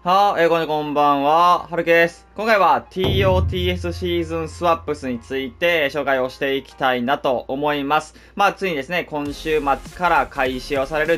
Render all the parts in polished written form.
こんばんは。はるけです。今回は TOTS シーズンスワップスについて紹介をしていきたいなと思います。ついにですね、今週末から開始をされる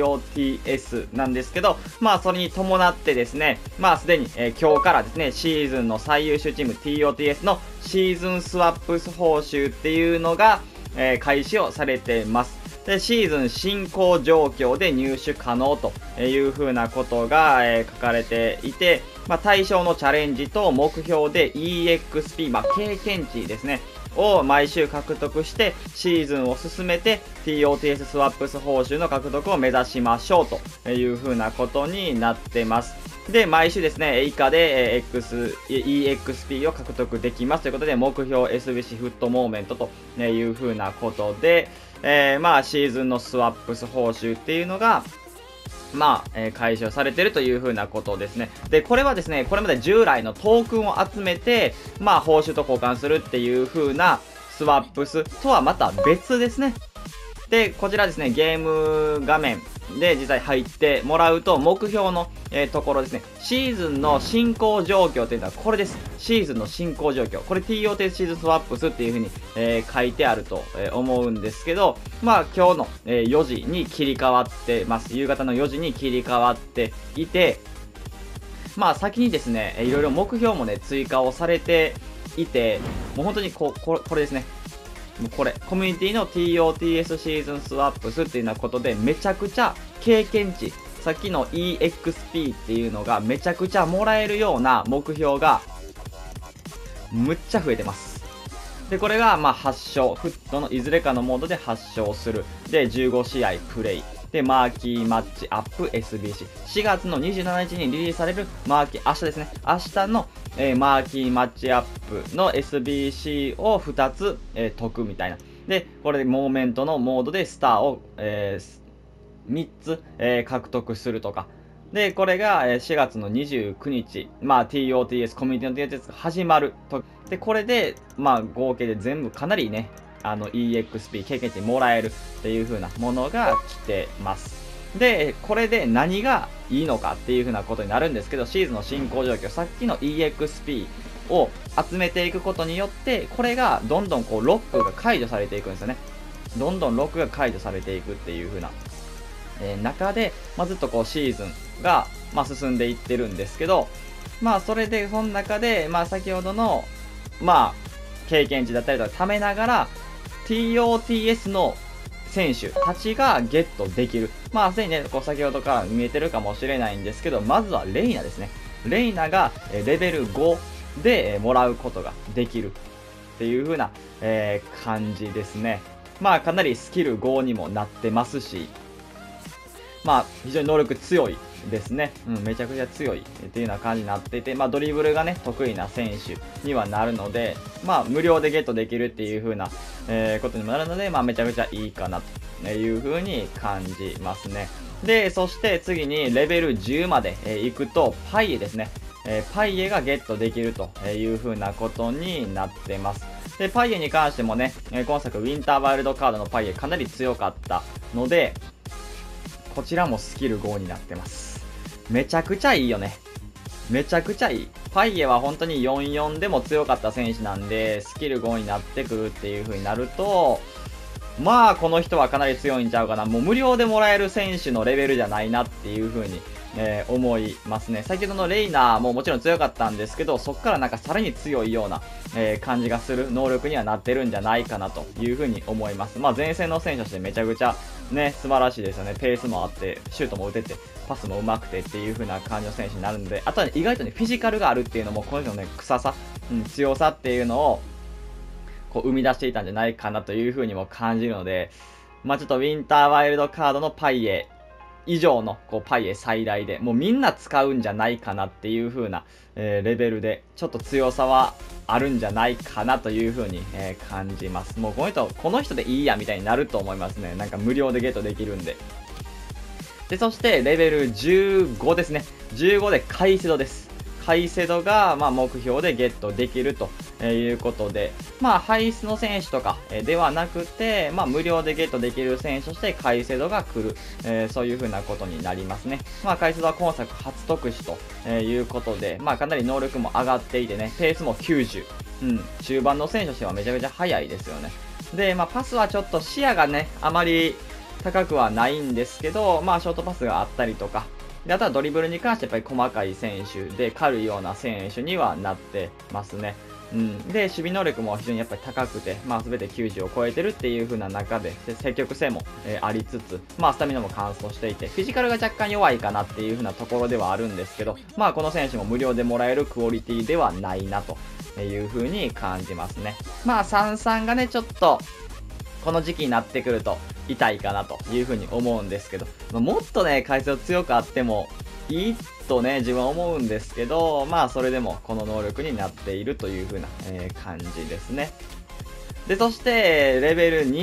TOTS なんですけど、それに伴ってですね、すでに、今日からですね、シーズンの最優秀チーム TOTS のシーズンスワップス報酬っていうのが、開始をされてます。で、シーズン進行状況で入手可能という風なことが、書かれていて、対象のチャレンジと目標で EXP、経験値ですね、を毎週獲得して、シーズンを進めて TOTS スワップス報酬の獲得を目指しましょうという風なことになってます。で、毎週ですね、以下で、EXP を獲得できますということで、目標 SBC フットモーメントという風なことで、シーズンのスワップス報酬っていうのが、解消されてるという風なことですね。で、これはですね、これまで従来のトークンを集めて、報酬と交換するっていう風なスワップスとはまた別ですね。で、こちらですね、ゲーム画面で実際入ってもらうと、目標の、ところですね、シーズンの進行状況というのはこれです。シーズンの進行状況。これ TOTS シーズンスワップスっていう風に、書いてあると、思うんですけど、今日の、4時に切り替わってます。夕方の4時に切り替わっていて、先にですね、いろいろ目標もね、追加をされていて、もう本当にこれですね。これ、コミュニティの TOTS シーズンスワップスっていうようなことで、めちゃくちゃ経験値、さっきの EXP っていうのがめちゃくちゃもらえるような目標が、むっちゃ増えてます。で、これが、8勝、フットのいずれかのモードで8勝する。で、15試合プレイ。で、マーキーマッチアップ SBC。4月の27日にリリースされる明日ですね。明日の、マーキーマッチアップの SBC を2つ、解くみたいな。で、これでモーメントのモードでスターを、3つ、獲得するとか。で、これが4月の29日、TOTS、コミュニティの TOTS が始まると。で、これで、合計で全部かなりね、EXP 経験値もらえるっていう風なものが来てます。で、これで何がいいのかっていう風なことになるんですけど、シーズンの進行状況、さっきの EXP を集めていくことによって、これがどんどんこうロックが解除されていくんですよね。どんどんロックが解除されていくっていう風な、中で、ずっとこうシーズンが、進んでいってるんですけど、それで、その中で、先ほどの、経験値だったりとか貯めながら、TOTS の選手たちがゲットできる。すでにね、先ほどから見えてるかもしれないんですけど、まずはレイナですね。レイナがレベル5でもらうことができるっていう風な感じですね。かなりスキル5にもなってますし、非常に能力強いですね。めちゃくちゃ強いっていうような感じになっていて、ドリブルがね、得意な選手にはなるので、無料でゲットできるっていう風な、ことにもなるので、めちゃくちゃいいかなという風に感じますね。で、そして次にレベル10まで、行くと、パイエですね。パイエがゲットできるという風なことになってます。で、パイエに関してもね、今作ウィンターワイルドカードのパイエかなり強かったので、こちらもスキル5になってます。めちゃくちゃいいよね。めちゃくちゃいい。パイエは本当に44でも強かった選手なんで、スキル5になってくるっていう風になると、この人はかなり強いんちゃうかな。もう無料でもらえる選手のレベルじゃないなっていう風に、思いますね。先ほどのレイナーももちろん強かったんですけど、そこからなんかさらに強いような、感じがする能力にはなってるんじゃないかなという風に思います。前線の選手としてめちゃくちゃね、素晴らしいですよね。ペースもあって、シュートも打てて、パスも上手くてっていう風な感じの選手になるので、あとはね、意外とね、フィジカルがあるっていうのも、この人のね、臭さ、強さっていうのを、こう生み出していたんじゃないかなという風にも感じるので、ちょっとウィンターワイルドカードのパイエ以上のこうパイエ最大で、もうみんな使うんじゃないかなっていう風な、レベルで、ちょっと強さはあるんじゃないかなという風に、感じます。もうこの人でいいやみたいになると思いますね。なんか無料でゲットできるんで。で、そしてレベル15ですね。15でカイセドです。 カイセドが、目標でゲットできるということで、排出の選手とかではなくて、無料でゲットできる選手としてカイセドが来る、そういう風なことになりますね。カイセドは今作初特殊ということで、かなり能力も上がっていてね、ペースも90。中盤の選手としてはめちゃめちゃ速いですよね。で、パスはちょっと視野がね、あまり高くはないんですけど、ショートパスがあったりとか、であとはドリブルに関してやっぱり細かい選手で軽いような選手にはなってますね。で、守備能力も非常にやっぱり高くて、全て90を超えてるっていう風な中で、積極性も、ありつつ、スタミナも乾燥していて、フィジカルが若干弱いかなっていう風なところではあるんですけど、この選手も無料でもらえるクオリティではないなという風に感じますね。33がね、ちょっと、この時期になってくると痛いかなという風に思うんですけど、もっとね、回数強くあってもいいとね、自分は思うんですけど、それでもこの能力になっているという風な、感じですね。で、そして、レベル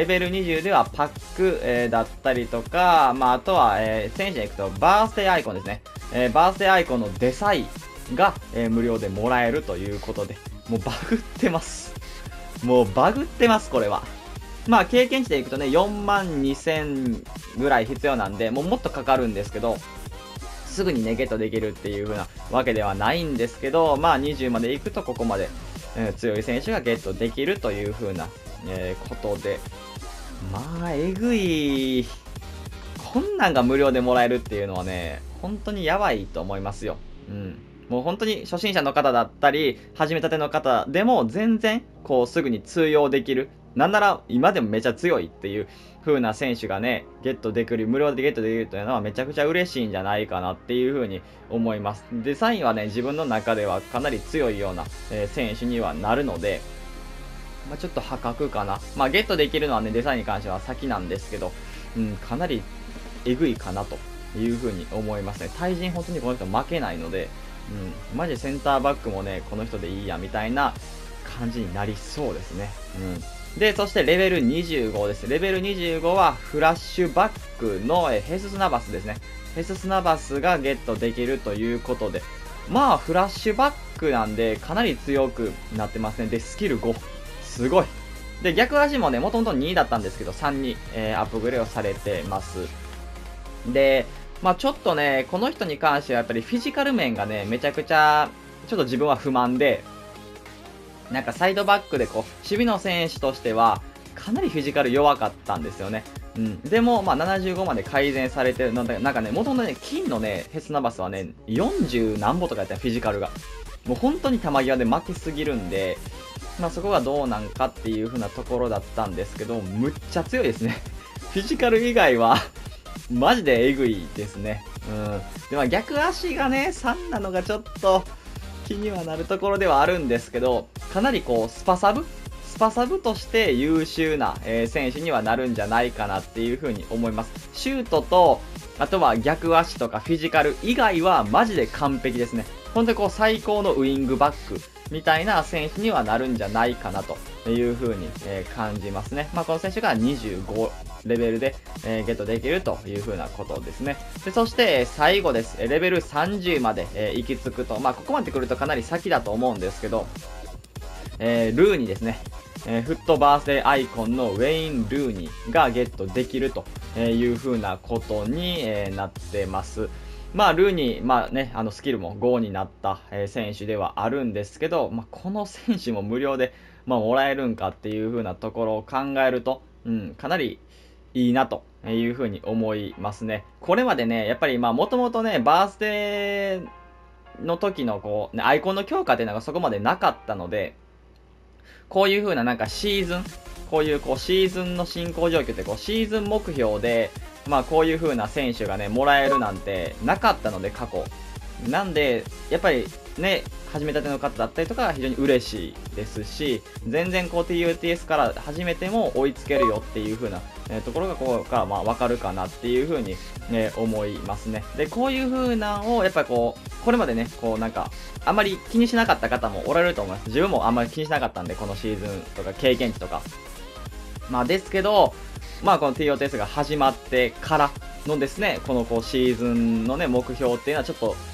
20ではパック、だったりとか、あとは、選手に行くとバースデーアイコンですね。バースデーアイコンのデサイが、無料でもらえるということで、もうバグってます。もうバグってます、これは。経験値でいくとね、42,000ぐらい必要なんで、もっとかかるんですけど、すぐにね、ゲットできるっていう風なわけではないんですけど、20まで行くとここまで、強い選手がゲットできるという風な、ことで、えぐい、こんなんが無料でもらえるっていうのはね、本当にやばいと思いますよ。もう本当に初心者の方だったり、始めたての方でも全然、すぐに通用できる。なんなら、今でもめちゃ強いっていう風な選手がね、ゲットできる、無料でゲットできるというのはめちゃくちゃ嬉しいんじゃないかなっていう風に思います。デザインはね、自分の中ではかなり強いような、選手にはなるので、ちょっと破格かな。ゲットできるのはね、デザインに関しては先なんですけど、かなりえぐいかなという風に思いますね。対人本当にこの人負けないので、マジでセンターバックもね、この人でいいやみたいな感じになりそうですね。で、そしてレベル25です。レベル25はフラッシュバックのヘススナバスですね。ヘススナバスがゲットできるということで、フラッシュバックなんでかなり強くなってますね。で、スキル5。すごい。で、逆足もね、もともと2だったんですけど、3に、アップグレードされてます。で、ちょっとね、この人に関してはやっぱりフィジカル面がね、めちゃくちゃ、ちょっと自分は不満で、なんかサイドバックで守備の選手としては、かなりフィジカル弱かったんですよね。でも、75まで改善されてるので、なんかね、元々ね、金のね、ヘスナバスはね、40何歩とかやったらフィジカルが。もう本当に球際で負けすぎるんで、そこがどうなんかっていう風なところだったんですけど、むっちゃ強いですね。フィジカル以外はマジでエグいですね。で、逆足がね、3なのがちょっと気にはなるところではあるんですけど、かなりスパサブとして優秀な、選手にはなるんじゃないかなっていう風に思います。シュートと、あとは逆足とかフィジカル以外はマジで完璧ですね。本当に最高のウイングバックみたいな選手にはなるんじゃないかなという風に、感じますね。この選手が25レベルで、ゲットできるという風なことですね。で、そして、最後です。レベル30まで、行き着くと、ここまで来るとかなり先だと思うんですけど、ルーニーですね。フットバースデーアイコンのウェイン・ルーニーがゲットできるという風なことに、なってます。ルーニー、スキルも5になった、選手ではあるんですけど、この選手も無料で、もらえるんかっていう風なところを考えると、かなりいいなという風に思いますね。これまでね、やっぱりもともとね、バースデーの時のアイコンの強化っていうのがそこまでなかったので、こういう風ななんかシーズン、こういうシーズンの進行状況ってシーズン目標で、こういう風な選手がね、もらえるなんてなかったので、過去。なんで、やっぱりね、始めたての方だったりとか非常に嬉しいですし、全然TOTS から始めても追いつけるよっていう風な、ところがここからわかるかなっていう風に、思いますね。で、こういう風なのをやっぱりこれまでね、なんか、あまり気にしなかった方もおられると思います。自分もあんまり気にしなかったんで、このシーズンとか経験値とか。ですけど、この TOTS が始まってからのですね、このシーズンのね、目標っていうのはちょっと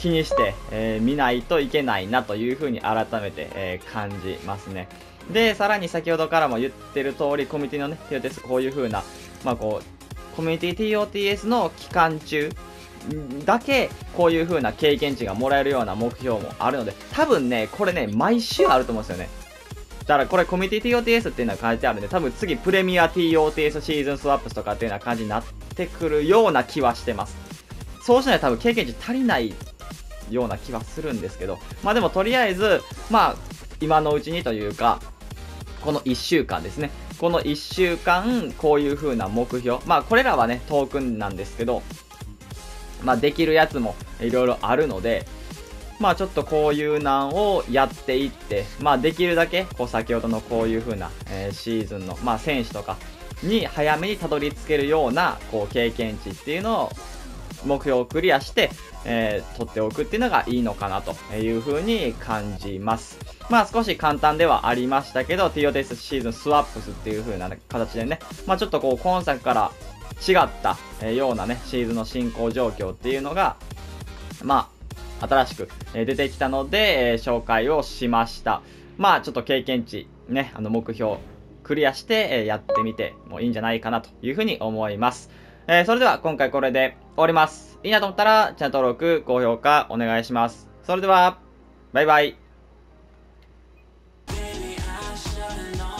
気にして、見ないといけないなというふうに改めて、感じますね。で、さらに先ほどからも言ってる通り、コミュニティのね、TOTS、こういう風な、まあこう、コミュニティ TOTS の期間中だけ、こういう風な経験値がもらえるような目標もあるので、多分ね、これね、毎週あると思うんですよね。だからこれコミュニティ TOTS っていうのが書いてあるんで、多分次プレミア TOTS シーズンスワップスとかっていうような感じになってくるような気はしてます。そうしないと多分経験値足りないような気はするんですけど、まあでもとりあえず、まあ、今のうちにというか、この1週間ですね。この1週間、こういう風な目標。まあ、これらはね、トークンなんですけど、まあ、できるやつもいろいろあるので、まあ、ちょっとこういうなんをやっていって、まあ、できるだけ、こう、先ほどのこういう風な、シーズンの、まあ、選手とかに早めにたどり着けるような、こう、経験値っていうのを、目標をクリアして、取っておくっていうのがいいのかなという風に感じます。まあ少し簡単ではありましたけど、TOTS シーズンスワップスっていう風な形でね、まあちょっとこう今作から違ったようなね、シーズンの進行状況っていうのが、まあ新しく出てきたので、紹介をしました。まあちょっと経験値ね、目標クリアしてやってみてもいいんじゃないかなという風に思います。それでは今回これで終わります。いいなと思ったらチャンネル登録、高評価お願いします。それでは、バイバイ。